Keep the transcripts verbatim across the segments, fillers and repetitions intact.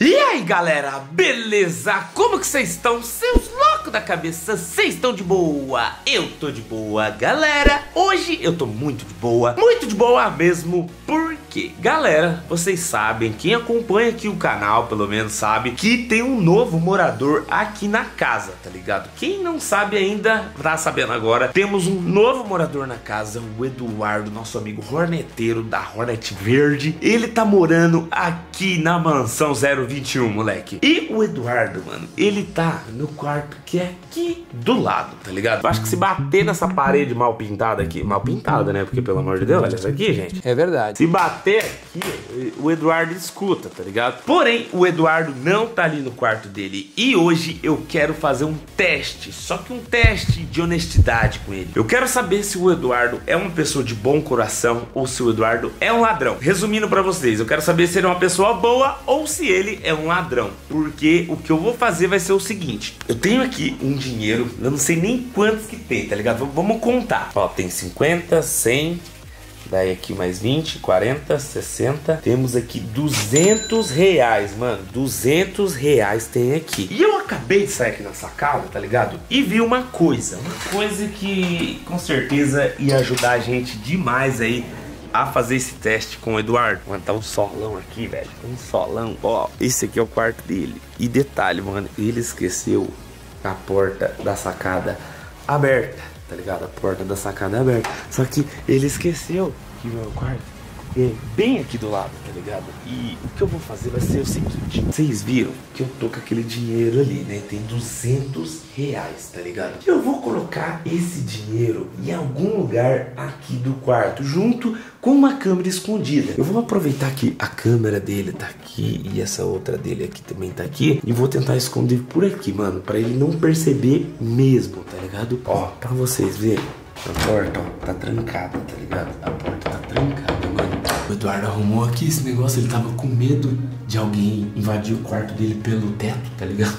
E aí galera, beleza? Como que vocês estão? Seus loucos da cabeça, vocês estão de boa? Eu tô de boa, galera. Hoje eu tô muito de boa, muito de boa mesmo. Por quê? Galera, vocês sabem, quem acompanha aqui o canal pelo menos sabe que tem um novo morador aqui na casa, tá ligado? Quem não sabe ainda, tá sabendo agora. Temos um novo morador na casa, o Eduardo, nosso amigo horneteiro da Hornet Verde. Ele tá morando aqui na mansão zero vinte e um, moleque. E o Eduardo, mano, ele tá no quarto que é aqui do lado, tá ligado? Eu acho que se bater nessa parede mal pintada aqui, mal pintada, né? Porque pelo amor de Deus, olha isso aqui, gente. É verdade. Se bater aqui, o Eduardo escuta, tá ligado? Porém, o Eduardo não tá ali no quarto dele. E hoje eu quero fazer um teste, só que um teste de honestidade com ele. Eu quero saber se o Eduardo é uma pessoa de bom coração ou se o Eduardo é um ladrão. Resumindo pra vocês, eu quero saber se ele é uma pessoa boa ou se ele é um ladrão. Porque o que eu vou fazer vai ser o seguinte: eu tenho aqui um dinheiro, eu não sei nem quantos que tem, tá ligado? Vamos contar. Ó, tem cinquenta, cem... daí aqui mais vinte, quarenta, sessenta. Temos aqui duzentos reais, mano. duzentos reais tem aqui. E eu acabei de sair aqui na sacada, tá ligado? E vi uma coisa. Uma coisa que com certeza ia ajudar a gente demais aí a fazer esse teste com o Eduardo. Mano, tá um solão aqui, velho. Um solão. Ó, esse aqui é o quarto dele. E detalhe, mano, ele esqueceu a porta da sacada aberta, tá ligado? A porta da sacada aberta. Só que ele esqueceu que o meu quarto é bem aqui do lado, tá ligado? E o que eu vou fazer vai ser o seguinte: vocês viram que eu tô com aquele dinheiro ali, né? Tem duzentos reais, tá ligado? Eu vou colocar esse dinheiro em algum lugar aqui do quarto, junto com uma câmera escondida. Eu vou aproveitar que a câmera dele tá aqui e essa outra dele aqui também tá aqui, e vou tentar esconder por aqui, mano, pra ele não perceber mesmo, tá ligado? Ó, pra vocês verem, a porta, ó, tá trancada, tá ligado? A porta tá trancada, mano. O Eduardo arrumou aqui esse negócio, ele tava com medo de alguém invadir o quarto dele pelo teto, tá ligado?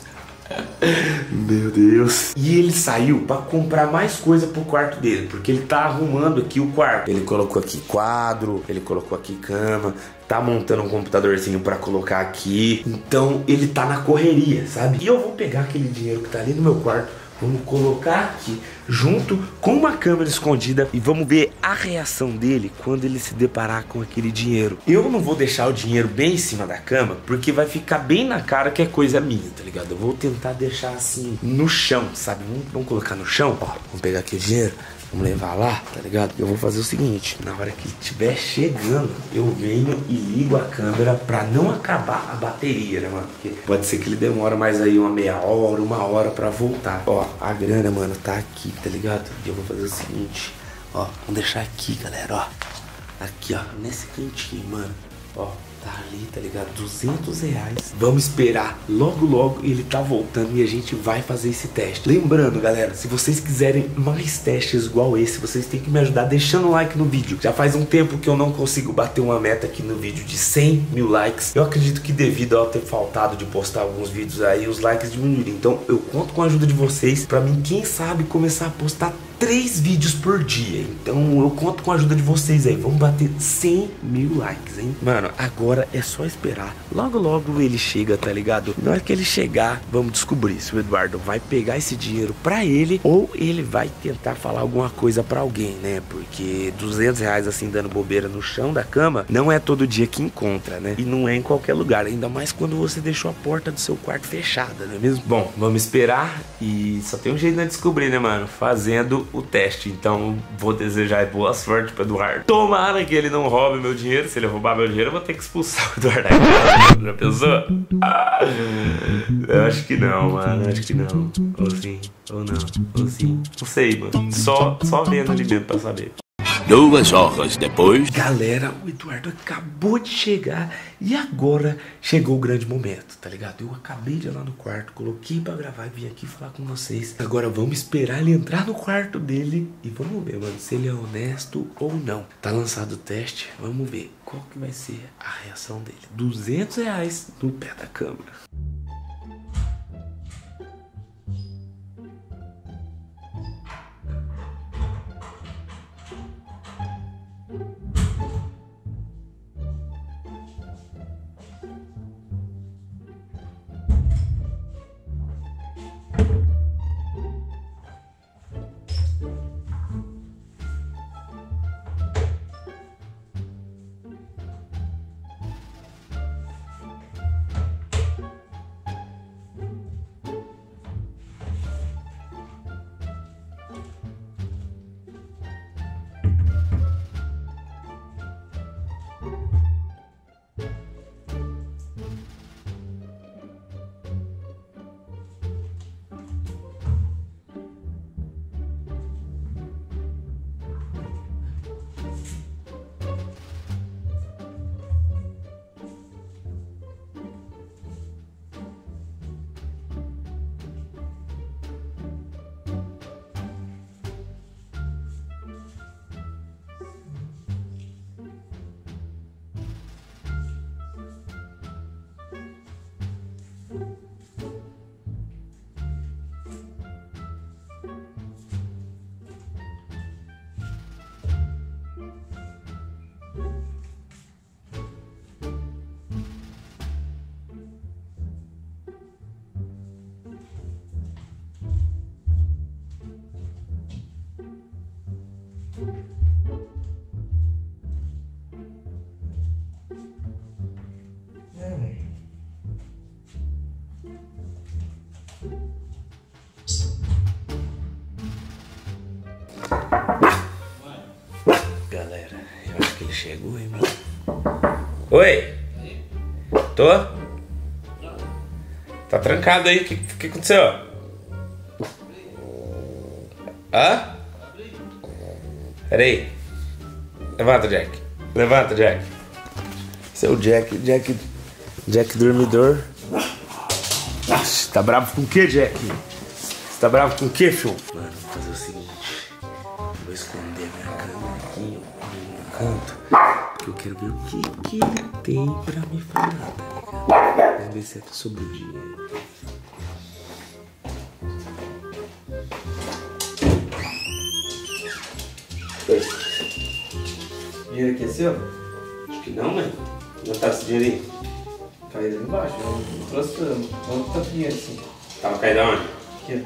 Meu Deus. E ele saiu pra comprar mais coisa pro quarto dele, porque ele tá arrumando aqui o quarto. Ele colocou aqui quadro, ele colocou aqui cama, tá montando um computadorzinho pra colocar aqui. Então ele tá na correria, sabe? E eu vou pegar aquele dinheiro que tá ali no meu quarto, vamos colocar aqui junto com uma câmera escondida e vamos ver a reação dele quando ele se deparar com aquele dinheiro. Eu não vou deixar o dinheiro bem em cima da cama, porque vai ficar bem na cara que é coisa minha, tá ligado? Eu vou tentar deixar assim no chão, sabe? Vamos, vamos colocar no chão, ó. Vamos pegar aquele dinheiro, vamos levar lá, tá ligado? Eu vou fazer o seguinte: na hora que ele estiver chegando, eu venho e ligo a câmera pra não acabar a bateria, né, mano? Porque pode ser que ele demora mais aí uma meia hora, uma hora pra voltar. Ó, a grana, mano, tá aqui, tá ligado? E eu vou fazer o seguinte, ó, vamos deixar aqui, galera, ó. Aqui, ó, nesse cantinho, mano. Ó, tá ali, tá ligado? duzentos reais. Vamos esperar. Logo, logo ele tá voltando e a gente vai fazer esse teste. Lembrando, galera, se vocês quiserem mais testes igual esse, vocês têm que me ajudar deixando o like no vídeo. Já faz um tempo que eu não consigo bater uma meta aqui no vídeo de cem mil likes. Eu acredito que devido a eu ter faltado de postar alguns vídeos aí, os likes diminuíram. Então eu conto com a ajuda de vocês pra mim, quem sabe, começar a postar três vídeos por dia. Então eu conto com a ajuda de vocês aí. Vamos bater cem mil likes, hein? Mano, agora é só esperar. Logo, logo ele chega, tá ligado? Na hora que ele chegar, vamos descobrir se o Eduardo vai pegar esse dinheiro pra ele ou ele vai tentar falar alguma coisa pra alguém, né? Porque duzentos reais assim dando bobeira no chão da cama não é todo dia que encontra, né? E não é em qualquer lugar, ainda mais quando você deixou a porta do seu quarto fechada, não é mesmo? Bom, vamos esperar e só tem um jeito de descobrir, né, mano? Fazendo o teste. Então vou desejar boa sorte pro Eduardo. Tomara que ele não roube meu dinheiro. Se ele roubar meu dinheiro, eu vou ter que expulsar o Eduardo da casa. Já pensou? Ah, eu acho que não, mano. Eu acho que não. Ou sim, ou não. Ou sim. Não sei, mano. Só, só vendo ali mesmo pra saber. Duas horas depois. Galera, o Eduardo acabou de chegar e agora chegou o grande momento, tá ligado? Eu acabei de ir lá no quarto, coloquei pra gravar e vim aqui falar com vocês. Agora vamos esperar ele entrar no quarto dele e vamos ver, mano, se ele é honesto ou não. Tá lançado o teste, vamos ver qual que vai ser a reação dele. duzentos reais no pé da câmera. chegou, hein, mano? Oi? Tô? Tá trancado aí, o que, que aconteceu? Hã? Pera aí. Levanta, Jack. Levanta, Jack. Esse é o Jack, Jack, Jack dormidor. Nossa, tá bravo com o que, Jack? Você tá bravo com o que, filho? Mano, vou fazer o seguinte. Vou esconder minha cama aqui no canto. Porque eu quero ver o que, que ele tem pra me falar, tá ligado? Vamos ver se é sobre o dinheiro. Dinheiro aqui é seu? Acho que não, mano. Não tá esse dinheiro aí? Caiu ali embaixo, eu não trouxe onde tá o dinheiro assim. Tava caído aonde? Aqui.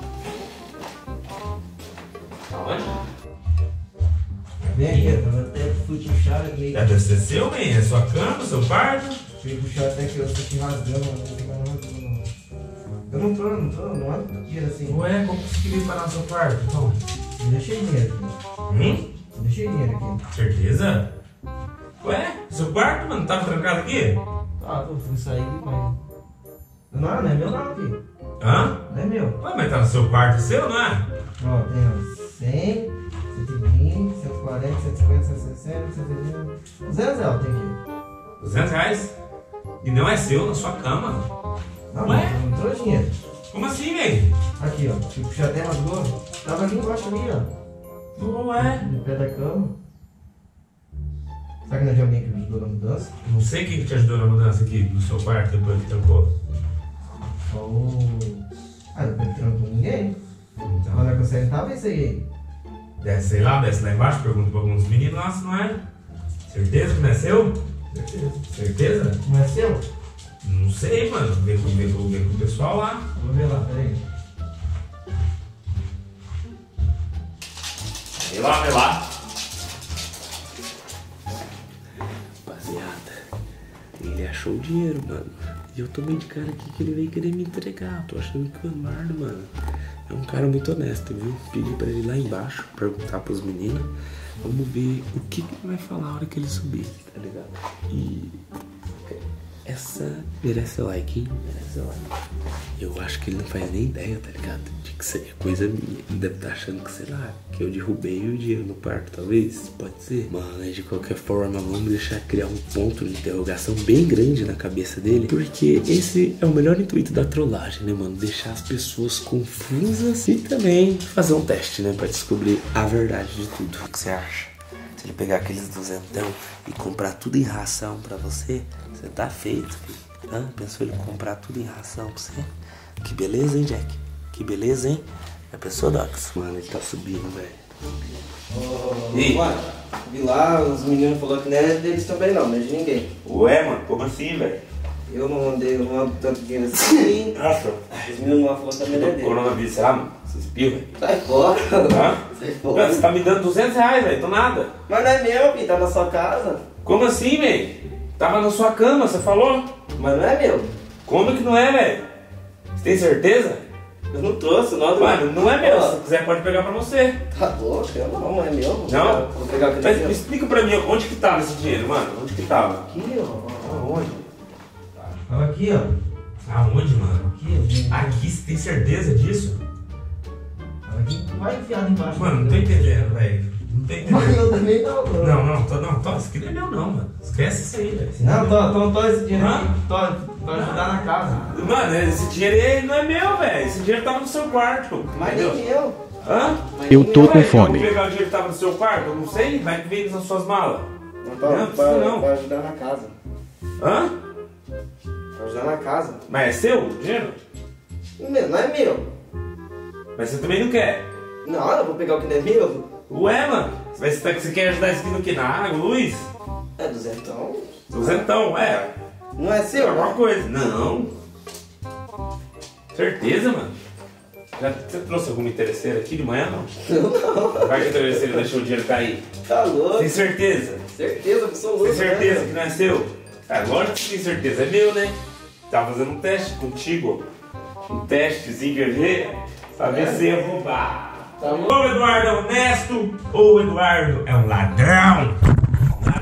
Aonde? Vem aqui, eu até fui puxar aqui. Deve ser seu, man. É sua cama, seu quarto. Fui puxar até que eu tô aqui rasgando, não tô ficando rasgando não. Eu não tô, não tô, não ando com dinheiro assim. Ué, como que você queria parar no seu quarto, então? Eu deixei dinheiro aqui. Hum? Eu deixei dinheiro aqui. Certeza? Ué, seu quarto, mano, tava trancado aqui? Ah, eu fui sair, mas... Não, não é meu não aqui. Hã? Não é meu. Ué, mas tá no seu quarto seu, não é? Ó, tem ó, cem, cento e vinte, cento e quarenta, cento e cinquenta, cento e sessenta, cento e vinte... duzentos reais tem aqui. duzentos reais? E não é seu, na sua cama? Não, Ué? não, não trouxe dinheiro. Como assim, velho? Aqui, ó. Fui puxar até rasgou. Tava ali embaixo ali, ó. Ué? No pé da cama. Será que não tinha alguém que me ajudou na mudança? Não sei quem que te ajudou na mudança aqui no seu quarto depois que trancou. Só o... Ah, depois que trancou ninguém. Então, Quando é que você tava esse aí? desce, sei lá, desce lá embaixo, pergunta pra alguns meninos, nossa, não é? Certeza que não é seu? Certeza. Certeza? Não é seu? Não sei, mano. Vê com, vê com, vê com o pessoal lá. Vou ver lá, peraí. Vê lá, vê lá. Rapaziada, ele achou o dinheiro, mano. E eu tô meio de cara aqui que ele veio querer me entregar. Tô achando que o Eduardo, mano, é um cara muito honesto, viu? Pedi pra ele ir lá embaixo, perguntar pros meninos. Vamos ver o que, que ele vai falar na hora que ele subir, tá ligado? E essa merece like, hein? Merece like. Eu acho que ele não faz nem ideia, tá ligado? De que isso aí é coisa minha. Ele deve estar achando que, sei lá, que eu derrubei o dinheiro no quarto, talvez. Pode ser. Mas de qualquer forma, vamos deixar criar um ponto de interrogação bem grande na cabeça dele. Porque esse é o melhor intuito da trollagem, né, mano? Deixar as pessoas confusas e também fazer um teste, né? Pra descobrir a verdade de tudo. O que você acha? Se ele pegar aqueles duzentão e comprar tudo em ração pra você, você tá feito, filho. Hã? Pensou ele comprar tudo em ração pra você? Que beleza, hein, Jack? Que beleza, hein? É pessoa Dox. Mano, ele tá subindo, velho. Ô, E? mano, vi lá, os meninos falaram que não é deles também não, não é de ninguém. Ué, mano, como assim, velho? Eu não andei, eu não ando tanto dinheiro assim. Nossa, Os meninos lá falaram que também não é dele. coronavírus, será, mano? Você espirra, velho? Sai fora. Hã? Sai Mano, fora. você tá me dando duzentos reais, velho, do nada. Mas não é meu, filho, tá na sua casa. Como assim, velho? Tava na sua cama, você falou? Mas não é meu. Como que não é, velho? Você tem certeza? Eu não trouxe, não. Mano, não é meu. Ó, Se quiser, pode pegar pra você. tá louco, eu não, não é meu. Vou Não? pegar- Vou pegar aquele Mas dinheiro. me explica pra mim, onde que tava esse dinheiro, mano? Onde que tava? Aqui, ó. Aonde? Tava aqui, ó. Aonde, mano? Aqui, ó. Aqui. Aqui, você tem certeza disso? Tava aqui, vai enfiado embaixo. Mano, não tô entendendo, velho. Não tô Mas entendendo. eu também não, não. Não, não, tô, não, tô, isso aqui não é meu não, mano. Esquece isso aí, velho. Não, tô, tô, tô esse dinheiro Hã? aqui. Tô, tô ajudar na casa. Mano, esse dinheiro aí não é meu, velho. Esse dinheiro tava no seu quarto. Mas entendeu? nem meu. Hã? Mas Eu nem tô meu. com Ué, fome. Eu vou pegar o dinheiro que tava no seu quarto? Eu não sei. Vai que veio nas suas malas. Não, tô, Não, pra, precisa não. pra ajudar na casa. Hã? Pra ajudar na casa. Mas é seu o dinheiro? Meu, não é meu. Mas você também não quer? Não, eu vou pegar o que não é meu. Ué, mano. Você, vai- você, você quer ajudar isso aqui no que? Na água, luz? É duzentão. Duzentão, é. Não é seu, Alguma né? coisa. Não. Certeza, mano? Já você trouxe alguma interesseira aqui de manhã, não? Não, Vai que a interesseira deixou o dinheiro cair. tá louco. Tem certeza? Certeza, que sou louco. Tem certeza né? que não é seu? É, lógico que tem certeza. É meu, né? Tava fazendo um teste contigo. Um testezinho, quer ver? Pra ver se ia roubar. Tá Ou o Eduardo é honesto, ou o Eduardo é um ladrão. Ladrão.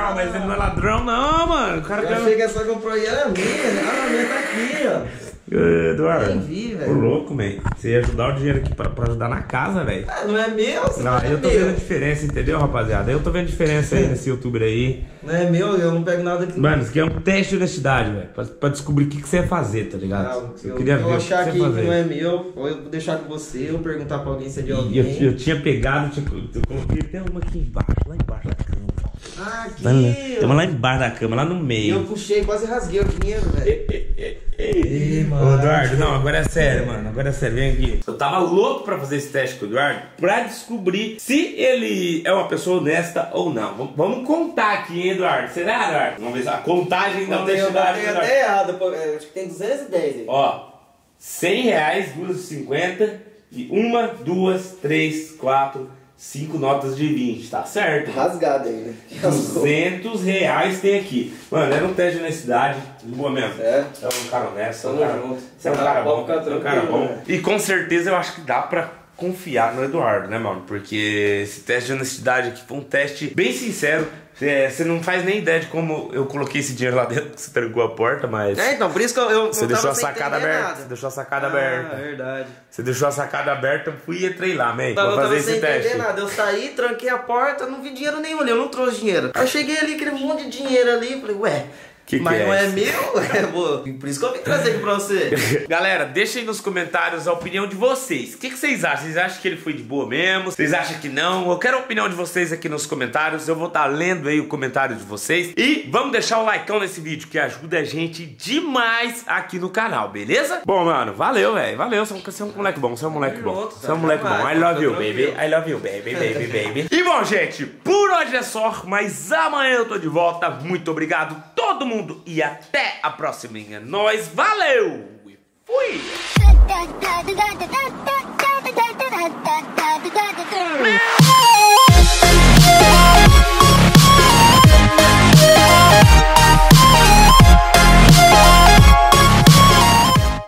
Ah, mas ele não é ladrão não, mano. O cara Eu quer... achei que essa comprou e era minha, né? Ah, a minha tá aqui, ó. Eduardo, Nem vi, velho. ô louco, man. Você ia ajudar o dinheiro aqui pra, pra ajudar na casa, velho. Ah, não é meu? Você Não, não é eu tô meu. vendo a diferença, entendeu, rapaziada? Eu tô vendo a diferença aí nesse youtuber aí. Não é meu, eu não pego nada aqui. Mano, isso aqui é um teste de honestidade, velho. Pra, pra descobrir o que, que você ia fazer, tá ligado? Não, eu, eu, queria eu ver achar o que aqui você ia que fazer. não é meu, ou eu vou deixar com você, ou perguntar pra alguém se é de E alguém. eu, eu tinha pegado, tinha, eu coloquei até uma aqui embaixo, lá embaixo da cama. Ah, aqui. Lá, tem uma lá embaixo da cama, lá no E meio. eu puxei, quase rasguei o dinheiro, velho. Ei, Ô, mano. Eduardo, não, agora é sério, mano. Agora é sério, vem aqui. Eu tava louco pra fazer esse teste com o Eduardo pra descobrir se ele é uma pessoa honesta ou não. V vamos contar aqui, hein, Eduardo? Será, Eduardo? Vamos ver a contagem da honestidade. Eu até errado, pô, acho que tem duzentos e dez aí. Ó, cem reais, duas e cinquenta e uma, duas, três, quatro, cinco notas de vinte, tá certo? Rasgado aí, né? duzentos reais tem aqui. Mano, era um teste de honestidade. De boa mesmo. É. Você é um cara honesto. Você é um Tamo cara, junto. você é um Ah, cara pode bom. ficar Você é um cara tranquilo, bom. né? E com certeza eu acho que dá pra confiar no Eduardo, né, mano? Porque esse teste de honestidade aqui foi um teste bem sincero. É, você não faz nem ideia de como eu coloquei esse dinheiro lá dentro, que você trancou a porta, mas... É, então, por isso que eu, eu Você não deixou tava a sem sacada entender aberta. nada. Você deixou a sacada Ah, aberta. verdade. Você deixou a sacada aberta, eu fui e entrei lá, man. Tava, Vou eu fazer tava sem esse teste. entender nada. Eu saí, tranquei a porta, não vi dinheiro nenhum ali, eu não trouxe dinheiro. Aí eu cheguei ali, aquele monte de dinheiro ali, falei, ué, Que que mas é não é isso? meu? É, pô, por isso que eu vim trazer aqui pra você. Galera, deixem nos comentários a opinião de vocês. O que, que vocês acham? Vocês acham que ele foi de boa mesmo? Vocês acham que não? Eu quero a opinião de vocês aqui nos comentários. Eu vou estar lendo aí o comentário de vocês. E vamos deixar o likeão nesse vídeo, que ajuda a gente demais aqui no canal, beleza? Bom, mano, valeu, velho. Valeu. Você é um moleque bom. Você é um moleque bom. Você é um moleque bom. I love you, baby. I love you, baby, baby, baby. E bom, gente, por hoje é só. Mas amanhã eu tô de volta. Muito obrigado, todo mundo. E até a próxima. Nós, valeu! E fui! da da da da da da da da da da da da